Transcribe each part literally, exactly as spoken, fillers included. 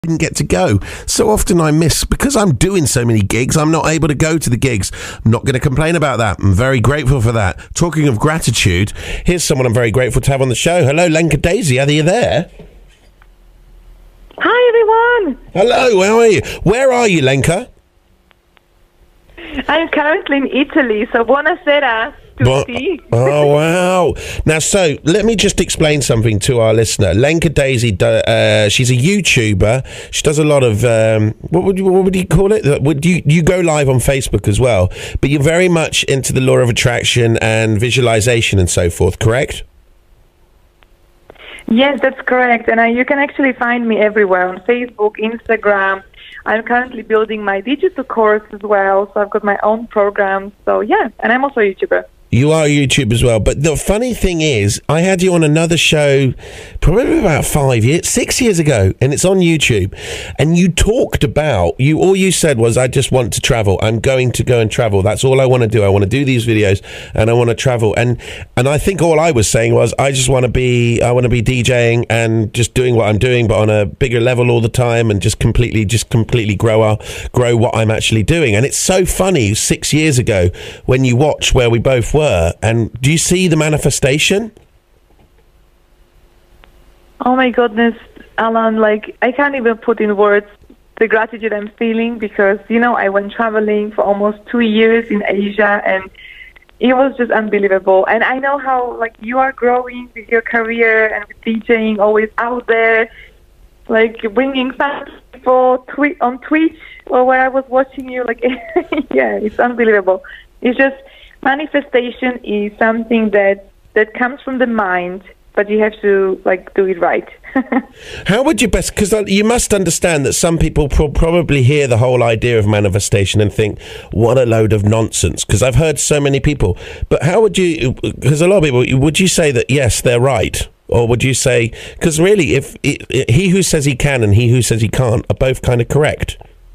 didn't get to go. So often I miss, because I'm doing so many gigs, I'm not able to go to the gigs. I'm not going to complain about that. I'm very grateful for that. Talking of gratitude, here's someone I'm very grateful to have on the show. Hello, Lenka Daisy, are you there? Hi, everyone. Hello, how are you? Where are you, Lenka? I'm currently in Italy, so buonasera. But, oh, wow. Now, so, let me just explain something to our listener. Lenka Daisy, uh, she's a YouTuber. She does a lot of, um, what would you, what would you call it? Would you, you go live on Facebook as well, but you're very much into the law of attraction and visualization and so forth, correct? Yes, that's correct. And uh, you can actually find me everywhere on Facebook, Instagram. I'm currently building my digital course as well, so I've got my own program. So, yeah, and I'm also a YouTuber. You are a YouTuber as well. But the funny thing is, I had you on another show probably about five years, six years ago, and it's on YouTube. And you talked about, you all you said was, I just want to travel. I'm going to go and travel. That's all I want to do. I want to do these videos and I want to travel. And and I think all I was saying was, I just want to be, I want to be DJing and just doing what I'm doing, but on a bigger level all the time, and just completely, just completely grow, our, grow what I'm actually doing. And it's so funny, six years ago, when you watch where we both were. And do you see the manifestation? Oh my goodness, Allan, like I can't even put in words the gratitude I'm feeling, because, you know, I went traveling for almost two years in Asia, and it was just unbelievable. And I know how, like, you are growing with your career and with DJing, always out there, like bringing fans people twi- on Twitch or where I was watching you. Like, yeah, it's unbelievable. It's just, manifestation is something that that comes from the mind, but you have to like do it right. How would you best, because you must understand that some people pro- probably hear the whole idea of manifestation and think, what a load of nonsense, because I've heard so many people. But how would you, because a lot of people, would you say that yes, they're right? Or would you say, because really, if it, it, he who says he can and he who says he can't are both kind of correct?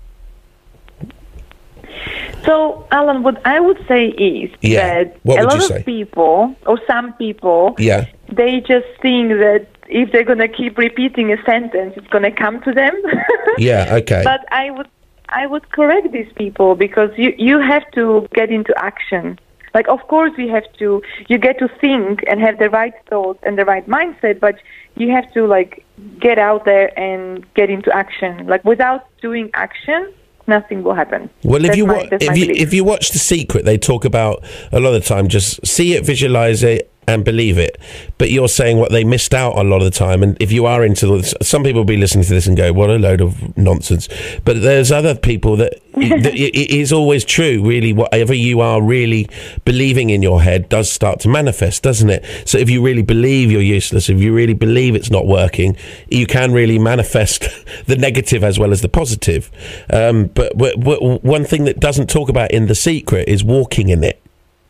So, Allan, what I would say is yeah. that what a would lot you of say? people, or some people, yeah. they just think that if they're going to keep repeating a sentence, it's going to come to them. yeah, okay. But I would I would correct these people, because you, you have to get into action. Like, of course, you have to, you get to think and have the right thoughts and the right mindset, but you have to, like, get out there and get into action. Like, without doing action, nothing will happen. Well, if that's you, my, wa- if you if you watch The Secret, they talk about a lot of the time just see it, visualize it, and believe it. But you're saying what they missed out on a lot of the time. And if you are into this, some people will be listening to this and go, "What a load of nonsense." But there's other people that, that it is always true. Really, whatever you are really believing in your head does start to manifest, doesn't it? So if you really believe you're useless, if you really believe it's not working, you can really manifest the negative as well as the positive. Um, but w- w- one thing that doesn't talk about in The Secret is walking in it.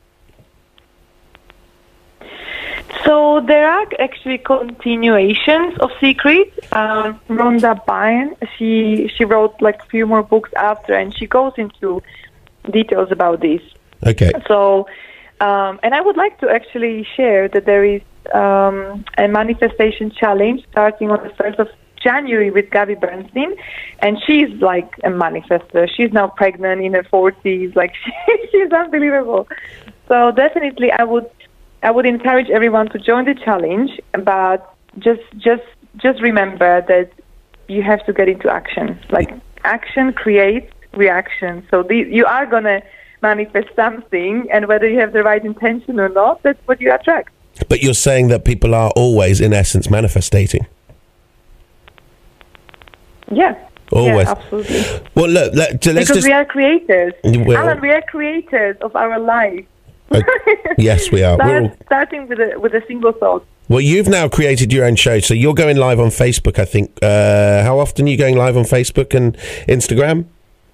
So there are actually continuations of Secret. Um, Rhonda Byrne, she she wrote like a few more books after, and she goes into details about this. Okay. So, um, and I would like to actually share that there is um, a manifestation challenge starting on the first of January with Gabby Bernstein, and she's like a manifester. She's now pregnant in her forties. Like she, she's unbelievable. So definitely, I would. I would encourage everyone to join the challenge, but just just just remember that you have to get into action. Like, action creates reaction. So the, you are going to manifest something, and whether you have the right intention or not, that's what you attract. But you're saying that people are always, in essence, manifestating. Yeah. Always. Yeah, absolutely. Well, look, let, let's because just... we are creators. Well, Allan, we are creators of our life. Uh, yes, we are. Start, We're all... Starting with a with a single thought. Well, you've now created your own show, so you're going live on Facebook, I think. Uh, how often are you going live on Facebook and Instagram?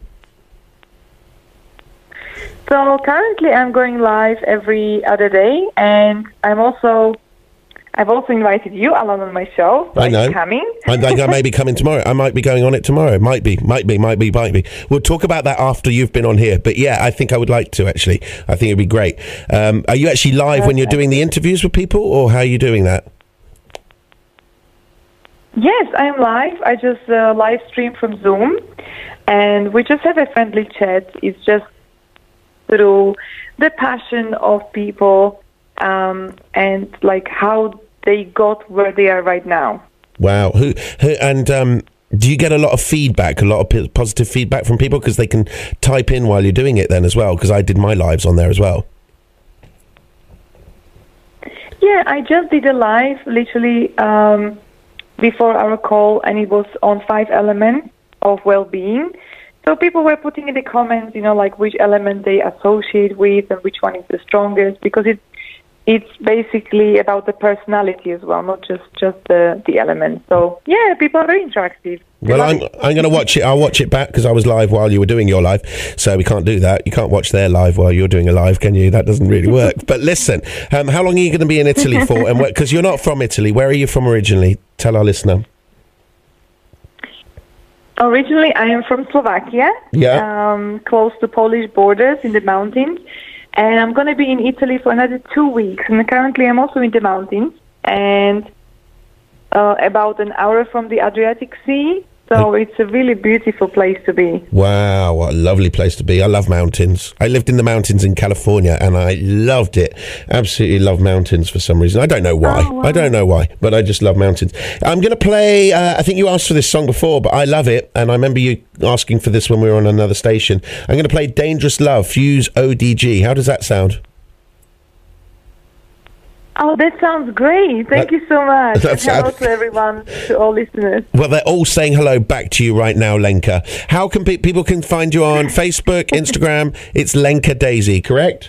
So currently, I'm going live every other day, and I'm also I've also invited you, Allan, on my show. So I know. Are you coming? I think I may be coming tomorrow. I might be going on it tomorrow. Might be, might be, might be, might be. We'll talk about that after you've been on here. But yeah, I think I would like to, actually. I think it'd be great. Um, are you actually live okay. when you're doing the interviews with people, or how are you doing that? Yes, I'm live. I just uh, live stream from Zoom, and we just have a friendly chat. It's just through the passion of people um, and like how they got where they are right now. Wow. Who, who and um, do you get a lot of feedback, a lot of p- positive feedback from people? Because they can type in while you're doing it then as well, because I did my lives on there as well. Yeah, I just did a live literally um, before our call, and it was on five elements of well-being. So people were putting in the comments, you know, like which element they associate with and which one is the strongest, because it it's basically about the personality as well, not just, just the, the element. So, yeah, people are very interactive. Well, I'm, I'm going to watch it. I'll watch it back because I was live while you were doing your live. So we can't do that. You can't watch their live while you're doing a live, can you? That doesn't really work. But listen, um, how long are you going to be in Italy for? And because you're not from Italy, where are you from originally? Tell our listener. Originally, I am from Slovakia, yeah. um, close to Polish borders in the mountains. And I'm going to be in Italy for another two weeks. And currently I'm also in the mountains and uh, about an hour from the Adriatic Sea. So it's a really beautiful place to be. Wow, what a lovely place to be. I love mountains. I lived in the mountains in California and I loved it. Absolutely love mountains for some reason. I don't know why. Oh, wow. I don't know why, but I just love mountains. I'm going to play, uh, I think you asked for this song before, but I love it. And I remember you asking for this when we were on another station. I'm going to play Dangerous Love, Fuse O D G. How does that sound? Oh, that sounds great. Thank that, you so much. And hello to everyone, to all listeners. Well, they're all saying hello back to you right now, Lenka. How can pe- people can find you on Facebook, Instagram? It's Lenka Daisy, correct?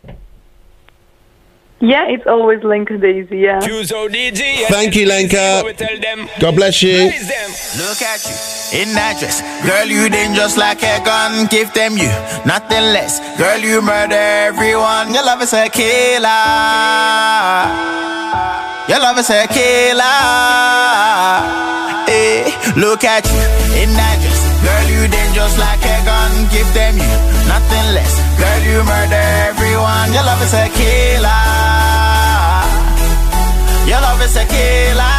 Yeah, it's always Lenka Daisy, yeah. Thank you, Lenka. God bless you. Look at you in that dress. Girl, you dangerous like a gun. Give them you nothing less. Girl, you murder everyone. Your love is a killer. Your love is a killer. Hey, look at you in that dress. Girl, you dangerous like a gun. Give them you nothing less. Girl, you murder everyone. Your love is a killer. Your love is a killer.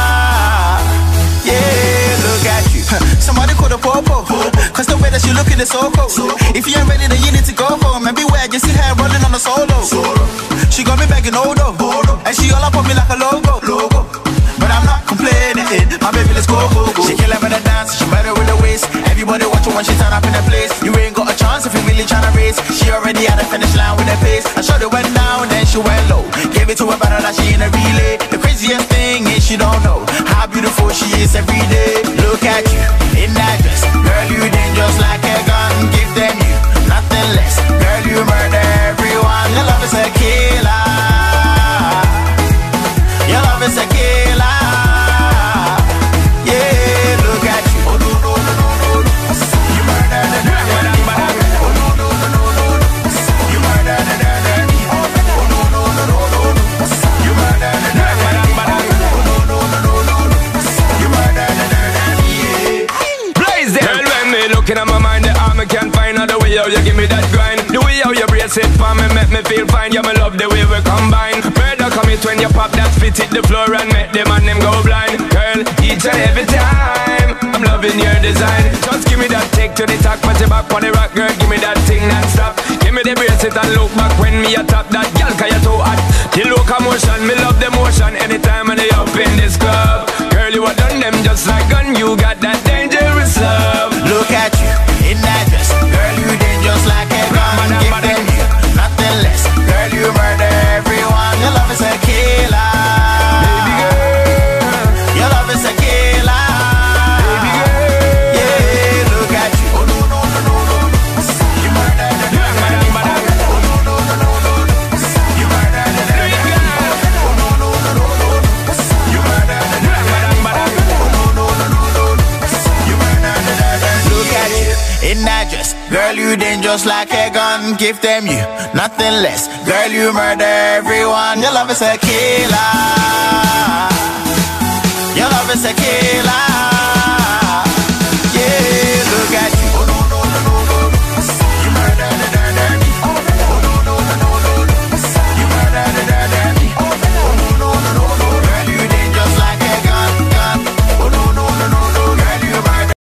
Yeah, look at you. Somebody call the popo. Cause the way that you looking is so cold. If you ain't ready, then you need to go for it. Maybe where you see her running on a solo. She got me begging Odo. And she all up on me like a logo. Logo. But I'm not complaining. My baby, let's go, go, go. She kill her with a dance. She better with the waist. Everybody watch her when she turn up in the place. You ain't got a chance if you really tryna race. She already had a finish line with her pace. I shot it went down, then she went low. Gave it to her better than she in a relay. The craziest thing is she don't know how beautiful she is every day. Look at you in that dress. Girl, you dangerous like a gun. Give them you nothing less. Girl, you murder everyone. Your love is a killer. Your love is a killer. Yeah, look at you. Oh no no no no no. You murder the dirty. Oh no no no no no. You murder the dirty. Oh no no no no no. You murder the dirty. Oh no no no no no. You murder the dirty. Blaze them. Girl, when me looking at my mind, the arm I can't find other way how you give me that grind. The way how you brace it for me make me feel fine. Yeah, me love the way we combine. Murder commit when you pop that spit hit the floor and make them and them go blind. Girl, each and every time I'm loving your design. Just give me that take to the talk, put your back on the rock, girl. Give me that thing non-stop. Give me the bracelet and look back when me a top that girl, cause you too hot. The locomotion, me love the motion. Anytime when they up in this club, girl, you a done them just like gun. You got that dangerous love. Look at you in that dress. Girl, you dangerous like a gun. Give them you nothing less. Girl, you murder everyone. Your love is a killer. Baby girl, your love is a killer. Baby girl, yeah, look at you. Oh no no no no no. You murder the dirty. Oh no no no no no. You murder the dirty. Oh no no no no no. You murder the dirty. Oh no no no no no. You murder the dirty. Look at you in that dress. Girl, you dangerous like a gun. Give them you nothing less. Girl, you murder everyone. Your love is a killer. Your love is a killer.